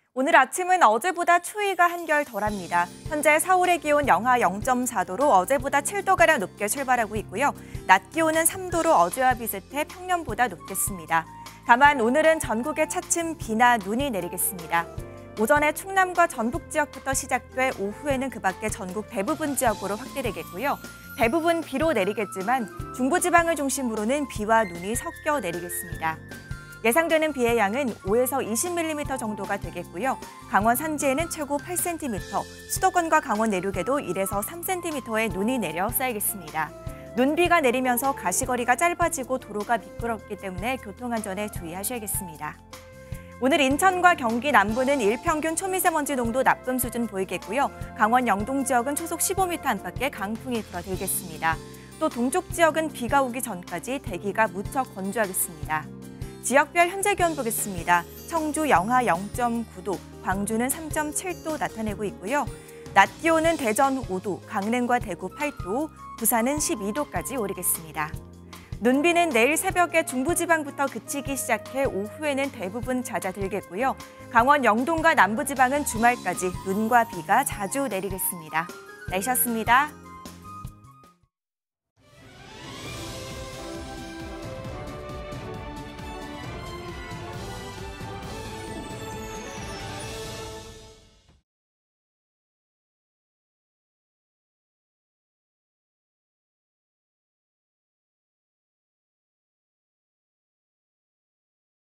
오늘 아침은 어제보다 추위가 한결 덜합니다. 현재 서울의 기온 영하 0.4도로 어제보다 7도가량 높게 출발하고 있고요. 낮 기온은 3도로 어제와 비슷해 평년보다 높겠습니다. 다만 오늘은 전국에 차츰 비나 눈이 내리겠습니다. 오전에 충남과 전북 지역부터 시작돼 오후에는 그 밖에 전국 대부분 지역으로 확대되겠고요. 대부분 비로 내리겠지만 중부지방을 중심으로는 비와 눈이 섞여 내리겠습니다. 예상되는 비의 양은 5에서 20mm 정도가 되겠고요. 강원 산지에는 최고 8cm, 수도권과 강원 내륙에도 1에서 3cm의 눈이 내려 쌓이겠습니다. 눈비가 내리면서 가시거리가 짧아지고 도로가 미끄럽기 때문에 교통안전에 주의하셔야겠습니다. 오늘 인천과 경기 남부는 일평균 초미세먼지 농도 나쁨 수준 보이겠고요. 강원 영동 지역은 초속 15m 안팎의 강풍이 불어들겠습니다. 또 동쪽 지역은 비가 오기 전까지 대기가 무척 건조하겠습니다. 지역별 현재 기온 보겠습니다. 청주 영하 0.9도, 광주는 3.7도 나타내고 있고요. 낮 기온은 대전 5도, 강릉과 대구 8도, 부산은 12도까지 오르겠습니다. 눈비는 내일 새벽에 중부지방부터 그치기 시작해 오후에는 대부분 잦아들겠고요. 강원 영동과 남부지방은 주말까지 눈과 비가 자주 내리겠습니다. 날씨였습니다.